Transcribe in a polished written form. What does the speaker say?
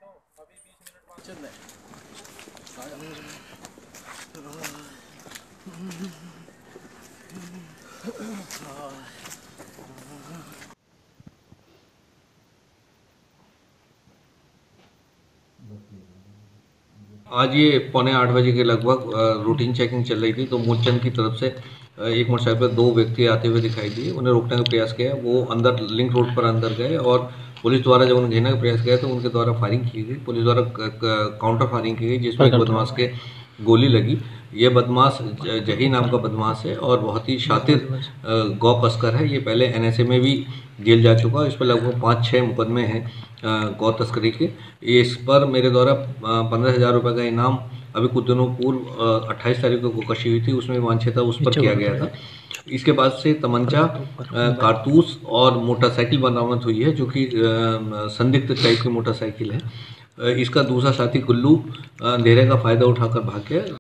आज ये 7:45 के लगभग रूटीन चेकिंग चल रही थी, तो मूलचंद की तरफ से एक मोटरसाइकिल पर 2 व्यक्ति आते हुए दिखाई दिए। उन्हें रोकने का प्रयास किया, वो अंदर लिंक रोड पर अंदर गए और पुलिस द्वारा जब उन्हें घेरने का प्रयास किया तो उनके द्वारा फायरिंग की गई। पुलिस द्वारा काउंटर फायरिंग की गई, जिसमें एक बदमाश के गोली लगी। यह बदमाश जही नाम का बदमाश है और बहुत ही शातिर गौ तस्कर है। ये पहले NSA में भी जेल जा चुका है। इस पर लगभग 5-6 मुकदमे हैं गौ तस्करी के। इस पर मेरे द्वारा 15,000 रुपये का इनाम अभी कुछ दिनों पूर्व 28 तारीख को कशी हुई थी, उसमें वांछिता उस पर किया गया था। इसके बाद से तमंचा, कारतूस और मोटरसाइकिल बरामद हुई है, जो कि संदिग्ध टाइप की मोटरसाइकिल है। इसका दूसरा साथी गुल्लू अंधेरे का फ़ायदा उठाकर भाग गया।